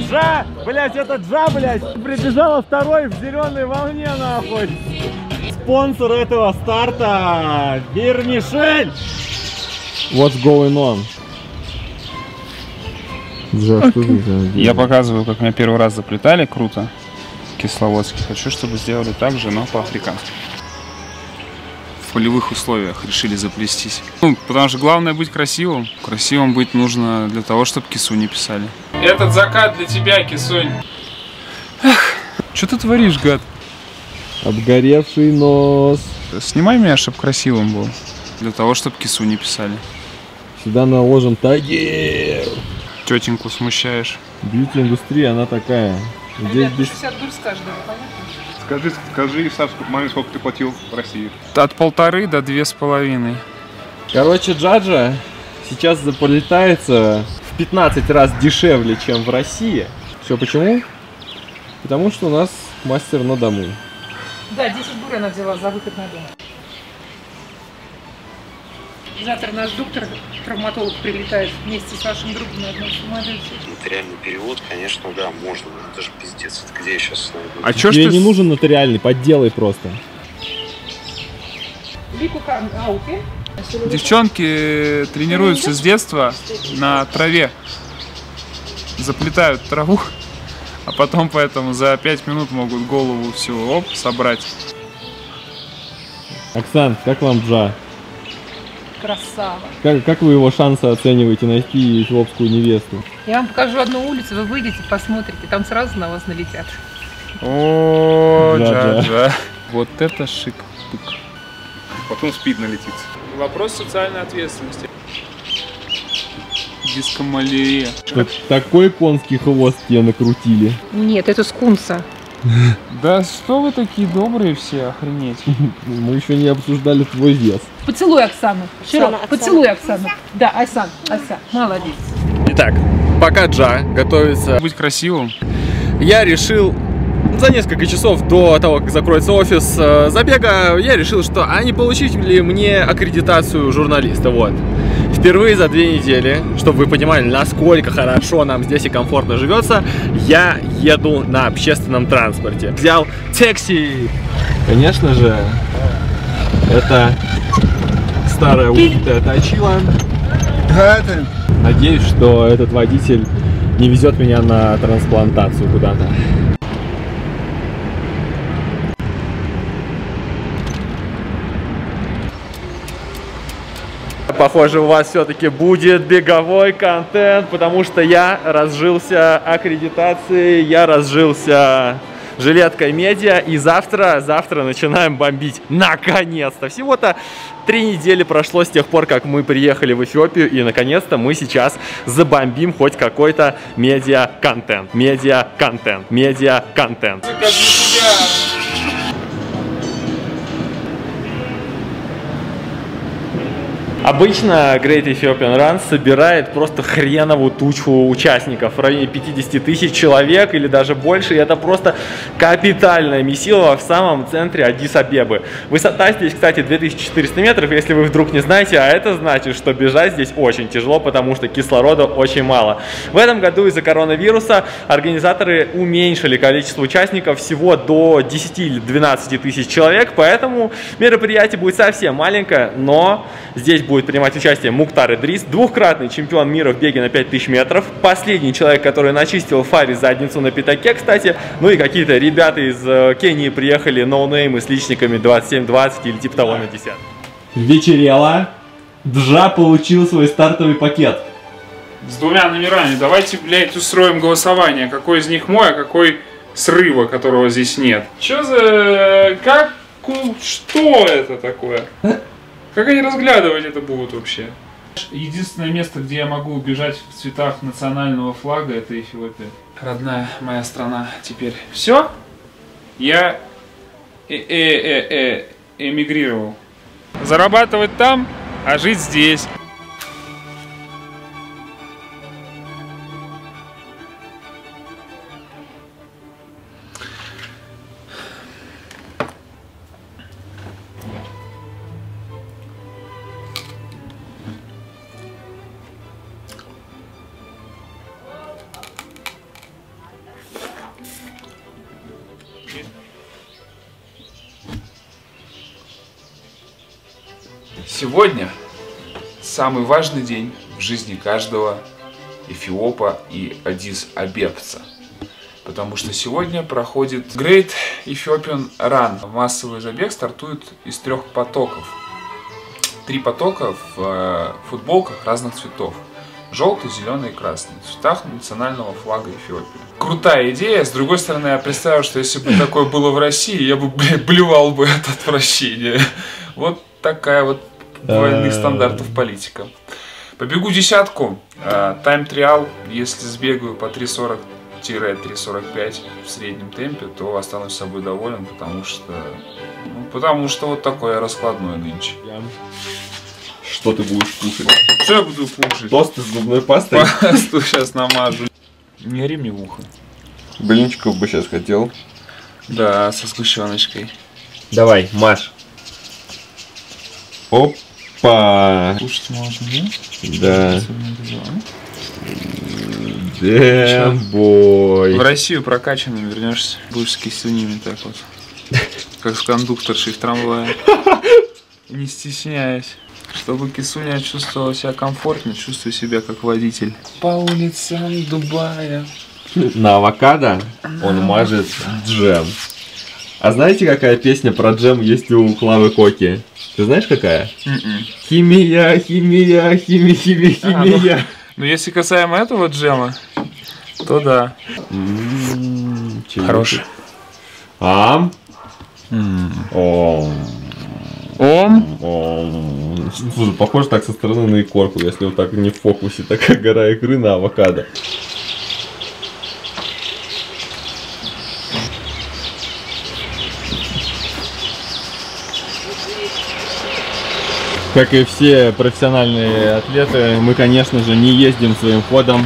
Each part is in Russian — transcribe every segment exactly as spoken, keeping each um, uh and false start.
Джа, блять, это Джа, блять, прибежала второй в зеленой волне, нахуй. Спонсор этого старта Вермишель. What's going on? Джа, что ты? Я показываю, как меня первый раз заплетали, круто. Кисловодске. Хочу, чтобы сделали так же, но по-африкански. В полевых условиях решили заплестись. Ну, потому что главное быть красивым. Красивым быть нужно для того, чтобы кису не писали. Этот закат для тебя, кисунь. Эх, что ты творишь, гад? Обгоревший нос. Снимай меня, чтобы красивым был. Для того, чтобы кису не писали. Сюда наложим тагер. Тетеньку смущаешь. Бьюти-индустрия, она такая. Ребят, здесь шестьдесят душ с каждого, понятно? Скажи, скажи, Саш, маме, сколько ты платил в России? От полторы до две с половиной. Короче, Джаджа сейчас заполетается в пятнадцать раз дешевле, чем в России. Все почему? Потому что у нас мастер на дому. Да, десять бур она взяла за выход на дом. Завтра наш доктор, травматолог, прилетает вместе с вашим другом на одном самолете. Нотариальный перевод, конечно, да, можно. Но это же пиздец. Это где я сейчас найду? А чё ж Тебе ты... не нужен нотариальный, подделай просто. Девчонки тренируются с детства на траве. Заплетают траву, а потом поэтому за пять минут могут голову всю оп, собрать. Оксан, как вам Джа? Красава. Как, как вы его шансы оцениваете найти эфиопскую невесту? Я вам покажу одну улицу, вы выйдете, посмотрите, там сразу на вас налетят. О, Джа-джа. Джа-джа. Вот это шик. Потом спид налетит. Вопрос социальной ответственности. Дискомалия. Что такой конский хвост тебе накрутили. Нет, это скунса. Да что вы такие добрые все, охренеть. Мы еще не обсуждали твой вес. Поцелуй Оксану. Широко. Поцелуй Оксану. Да, Айсан, Айсан, молодец. Итак, пока Джа готовится Быть красивым. я решил за несколько часов до того, как закроется офис э, забега, я решил, что а не получить ли мне аккредитацию журналиста, вот. Впервые за две недели, чтобы вы понимали, насколько хорошо нам здесь и комфортно живется, я еду на общественном транспорте. Взял такси. Конечно же, это старая убитая точила. Надеюсь, что этот водитель не везет меня на трансплантацию куда-то. Похоже, у вас все-таки будет беговой контент, потому что я разжился аккредитацией, я разжился жилеткой медиа, и завтра, завтра начинаем бомбить. Наконец-то! Всего-то три недели прошло с тех пор, как мы приехали в Эфиопию, и наконец-то мы сейчас забомбим хоть какой-то медиа-контент. Медиа-контент. Медиа-контент. Обычно Great Ethiopian Run собирает просто хреновую тучу участников, в районе пятидесяти тысяч человек или даже больше, и это просто капитальное месилово в самом центре Аддис-Абебы. Высота здесь, кстати, две тысячи четыреста метров, если вы вдруг не знаете, а это значит, что бежать здесь очень тяжело, потому что кислорода очень мало. В этом году из-за коронавируса организаторы уменьшили количество участников всего до десяти или двенадцати тысяч человек, поэтому мероприятие будет совсем маленькое, но здесь будет принимать участие Муктар Идрис, двухкратный чемпион мира в беге на пять тысяч метров, последний человек, который начистил Фари задницу на пятаке, кстати, ну и какие-то ребята из Кении приехали, ноунеймы с личниками двадцать семь двадцать или типа того на десятку. Вечерело, Джа получил свой стартовый пакет. С двумя номерами. Давайте, блядь, устроим голосование. Какой из них мой, а какой срыва, которого здесь нет. Чё за... Как... Что это такое? Как они разглядывать это будут вообще? Единственное место, где я могу бежать в цветах национального флага, это Эфиопия. Родная моя страна теперь. Все? Я э -э -э -э эмигрировал. Зарабатывать там, а жить здесь. Сегодня самый важный день в жизни каждого эфиопа и аддис-абебца. Потому что сегодня проходит Great Ethiopian Run. Массовый забег стартует из трех потоков. Три потока в футболках разных цветов. Желтый, зеленый и красный. В цветах национального флага Эфиопии. Крутая идея. С другой стороны, я представил, что если бы такое было в России, я бы блевал бы от отвращения. Вот такая вот двойных стандартов политика. Побегу десятку. Тайм-триал. Если сбегаю по три сорок - три сорок пять в среднем темпе, то останусь собой доволен, потому что... Ну, потому что вот такое раскладное нынче. Что ты будешь кушать? Что я буду кушать? Тосты с зубной пастой? Пасту сейчас намажу. Не ори мне в ухо. Блинчиков бы сейчас хотел. Да, со сгущеночкой. Давай, маш. Опа! Кушать можно, да? Да. Дэмбой. В Россию прокачанным вернешься. Будешь с кисельными так вот. Как с кондукторшей в трамвае. Не стесняясь. Чтобы кисуня чувствовала себя комфортно, чувствуй себя как водитель. По улицам Дубая. На авокадо он мажет джем. А знаете, какая песня про джем есть у Клавы Коки? Ты знаешь, какая? Mm-mm. Химия, химия, химия, химия, химия. А, ну, ну, если касаемо этого джема, то да. М-м, хороший. Ам? Mm. О. Ом? О. Слушай, похоже так со стороны на икорку, если вот так не в фокусе, такая гора икры на авокадо. Как и все профессиональные атлеты, мы, конечно же, не ездим своим ходом.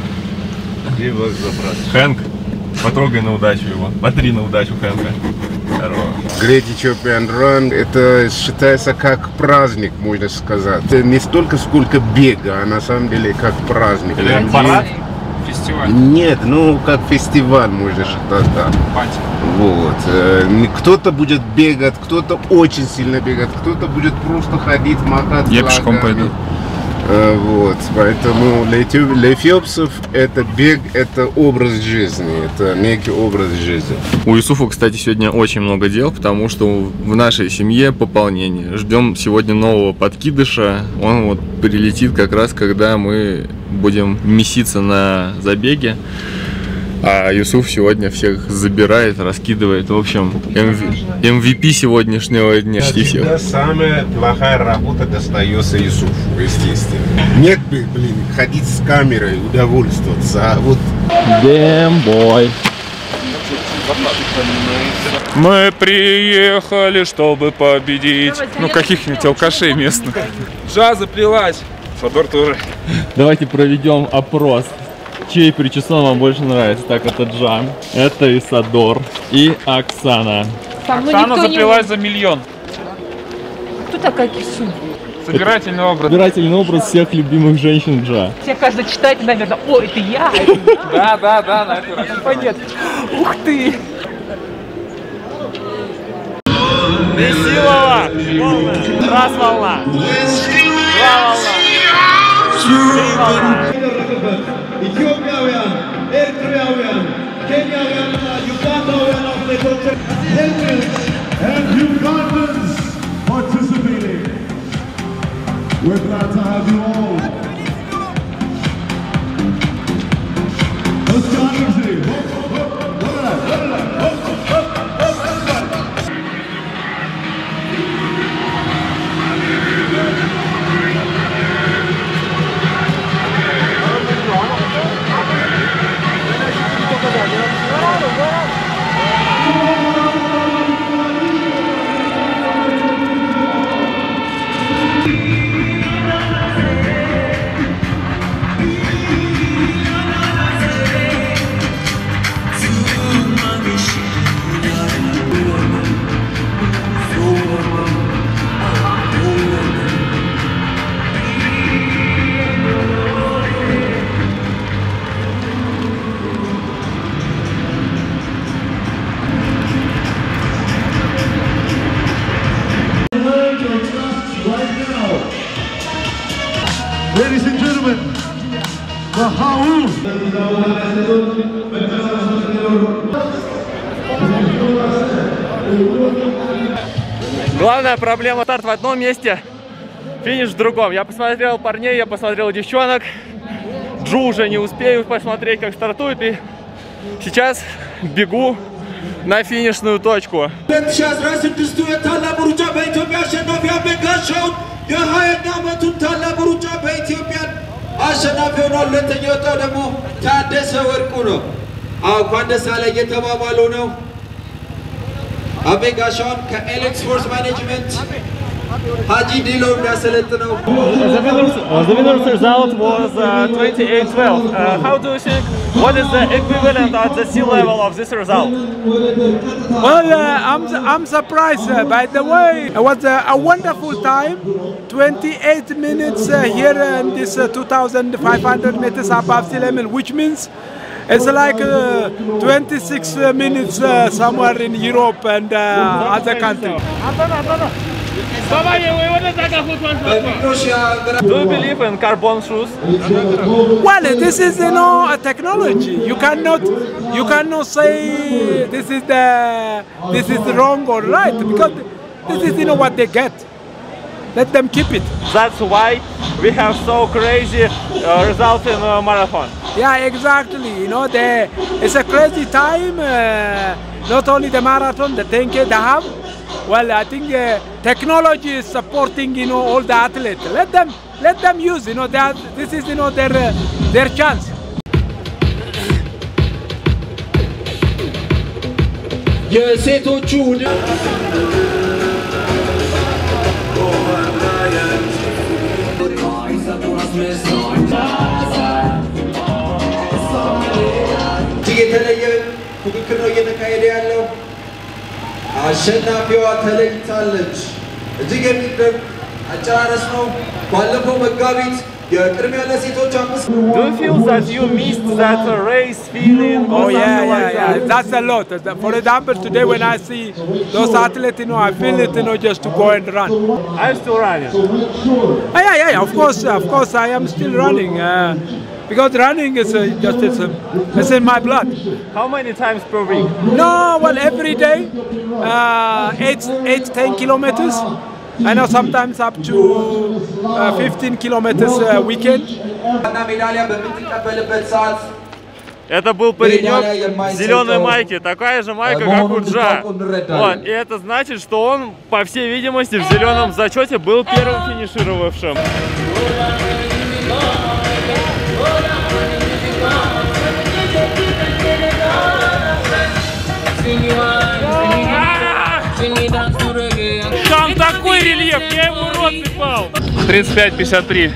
Хэнк, потрогай на удачу его. Потри на удачу Хэнка. Great Ethiopian Run — это считается как праздник, можно сказать. Это не столько сколько бега, а на самом деле как праздник. Или парад? Фестиваль? Нет, ну как фестиваль, можно считать, да. Пати. Вот. Кто-то будет бегать, кто-то очень сильно бегать, кто-то будет просто ходить, махать. Я пешком пойду. Вот, поэтому для, эфи... для эфиопцев это бег, это образ жизни, это некий образ жизни. У Юсуфа, кстати, сегодня очень много дел, потому что в нашей семье пополнение. Ждем сегодня нового подкидыша, он вот прилетит как раз, когда мы будем меситься на забеге. А Юсуф сегодня всех забирает, раскидывает. В общем, эм ви пи сегодняшнего дня. Всегда самая плохая работа достается Юсуфу, естественно. Нет, блин, ходить с камерой, удовольствоваться, а вот... Дэмбой. Мы приехали, чтобы победить. Ну, каких-нибудь алкашей местных. Жа заплелась. Фодор тоже. Давайте проведем опрос. Чей причесон вам больше нравится? Так, это Джан, это Исадор и Оксана. Оксана заплелась за миллион. Кто такая Кисунь? Собирательный образ. Собирательный образ всех любимых женщин Джа. Все каждый читает, наверное, о, это я. Да, да, да, на это раз. Пойдет. Ух ты. Месилова! Волна! Раз волна! Два волна! Три волна! İthiyopyaውያን ኤርትራውያን ኬንያውያንና ዩጋንዳውያን አትሌቶች and Ugandans participating. We're glad to have you all. Let's go easy. Mahaoun. Главная проблема — старт в одном месте, финиш в другом. Я посмотрел парней, я посмотрел девчонок. Джу уже не успею посмотреть, как стартует. И сейчас бегу на финишную точку. አቤጋሻውን ከኤሌክስ ፎርስ ማኔጅመንት ሀጂ ዲሎ የሚያሰለጥነው The winner's result was uh, twenty-eight twelve. Uh, how do you think, what is the equivalent at the sea level of this result? Well, uh, I'm, I'm surprised. Uh, by the way, it was uh, a wonderful time. twenty-eight minutes uh, here in this uh, two thousand five hundred meters above sea level, which means it's like uh, twenty-six minutes uh, somewhere in Europe and uh, other countries. Do you believe in carbon shoes? Well, this is, you know, a technology. You cannot, you cannot say this is the, this is wrong or right, because this is, you know, what they get. Let them keep it. That's why we have so crazy uh, results in uh, marathon. Yeah, exactly. You know, the, it's a crazy time. Uh, not only the marathon, the ten K they have. Well, I think uh, technology is supporting, you know, all the athletes. Let them, let them use. You know, that this is, you know, their uh, their chance. የሴቶቹ የተለየ ፉክክር ነው እየተካሄደ ያለው። አሸናፊዋ ተለይታለች። እጅግ የሚደንቅ አጨራረስ ነው። ባለፈው መጋቢት የቅድሚያ ለሴቶች አምስት Do you feel that you missed that uh, race feeling? Or Oh yeah, something yeah, like yeah. that? That's a lot. For example, today when I see those athletes, you know, I feel it, you know, just to go and run. I'm still running. Ah, yeah, yeah, yeah. Of course, of course, I am still running. Uh, because running is uh, just it's, uh, it's in my blood. How many times per week? No, well, every day, uh, eight, eight, ten kilometers. I know sometimes up to uh, fifteen kilometers a weekend. እና ሜዳሊያ በምትቀበልበት ሰዓት Это был паренек в зеленой майке, такая же майка, как у Джа. Вот. И это значит, что он, по всей видимости, в зеленом зачете был первым финишировавшим. Там такой рельеф, я ему в рот припал. тридцать пять пятьдесят три.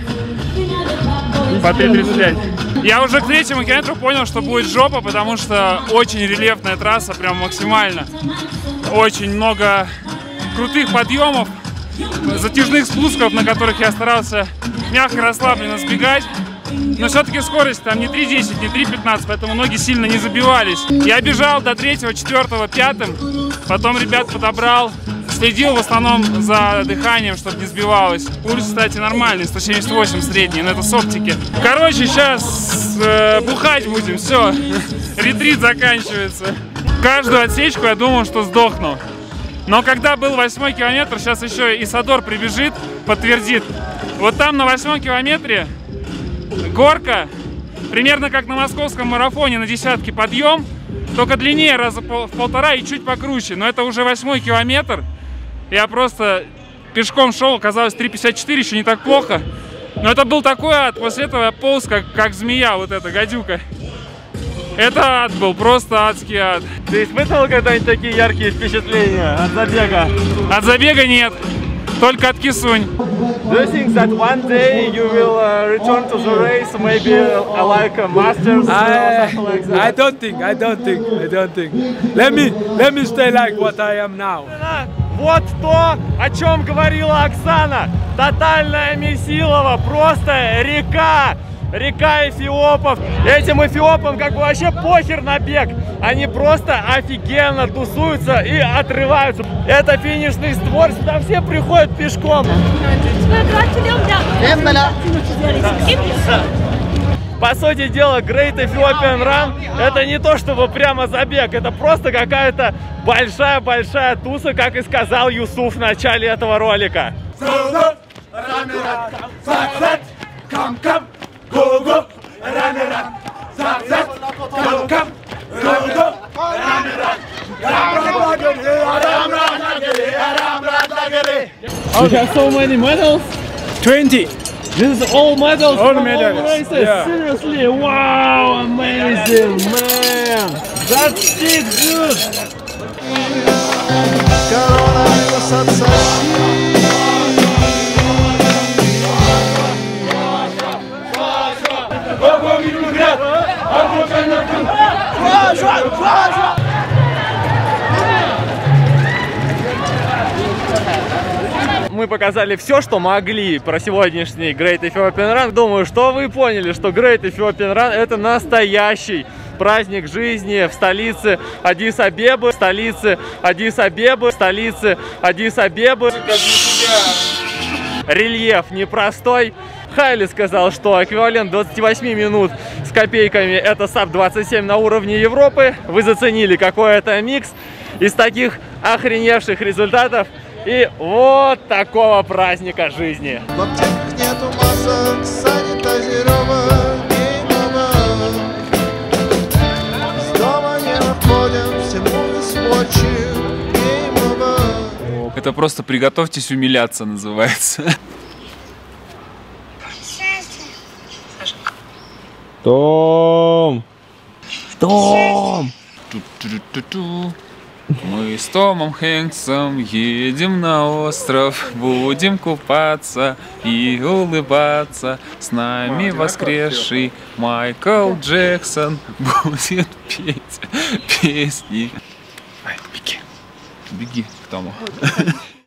По три тридцать пять. Я уже к третьему километру понял, что будет жопа, потому что очень рельефная трасса, прям максимально. Очень много крутых подъемов, затяжных спусков, на которых я старался мягко, расслабленно сбегать. Но все-таки скорость там не три десять, не три пятнадцать, поэтому ноги сильно не забивались. Я бежал до третьего, четвертого, пятым, потом ребят подобрал. Следил в основном за дыханием, чтобы не сбивалось. Пульс, кстати, нормальный, сто семьдесят восемь средний, но это с оптики. Короче, сейчас э, бухать будем, все. Ретрит заканчивается. Каждую отсечку я думал, что сдохну. Но когда был восьмой километр, сейчас еще Исадор прибежит, подтвердит. Вот там на восьмом километре горка, примерно как на московском марафоне на десятке подъем, только длиннее раза в полтора и чуть покруче. Но это уже восьмой километр. Я просто пешком шел, оказалось три пятьдесят четыре, еще не так плохо. Но это был такой ад, после этого я полз как, как змея, вот эта гадюка. Это ад был, просто адский ад. Ты испытывал когда-нибудь такие яркие впечатления от забега? От забега нет, только от кисунь. Do you think that one day you will uh, return to the race, maybe uh, like a Masters or I, something like that? I don't think, I don't think, I don't think. Let me, let me stay like what I am now. Вот то, о чем говорила Оксана. Тотальная Месилова, просто река. Река эфиопов. Этим эфиопам как бы вообще похер на бег. Они просто офигенно тусуются и отрываются. Это финишный створ, сюда все приходят пешком. По сути дела, Great Ethiopian Run это не то чтобы прямо забег, это просто какая-то большая-большая туса, как и сказал Юсуф в начале этого ролика. You have so many medals? twenty. This is all medals All from medals, all races? yeah. Seriously? Wow, amazing, man! That's it, dude! Мы показали все, что могли про сегодняшний Great Ethiopian Run. Думаю, что вы поняли, что Great Ethiopian Run это настоящий праздник жизни в столице Аддис-Абебы, столице Аддис-Абебы, столице Аддис-Абебы. Рельеф непростой. Хайли сказал, что эквивалент двадцати восьми минут с копейками это САП двадцать семь на уровне Европы. Вы заценили, какой это микс из таких охреневших результатов и вот такого праздника жизни. В аптеках нету масок, санитазирования мама. С дома не выходим, всему испорчим, мама. Это просто «Приготовьтесь умиляться» называется. Том! Том! Ту-ту-ту-ту. Мы с Томом Хэнксом едем на остров, будем купаться и улыбаться. С нами воскресший Майкл Джексон будет петь песни. Ай, беги, беги к Тому.